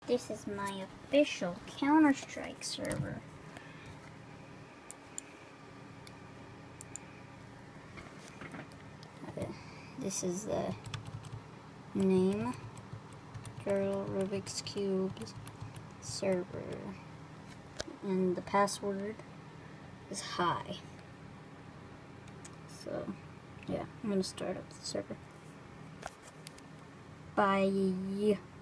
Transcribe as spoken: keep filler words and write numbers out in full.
This is my official Counter-Strike server. Okay. This is the name. Turtle Rubik's Cube server. And the password is hi. So, yeah, I'm gonna start up the server. Bye.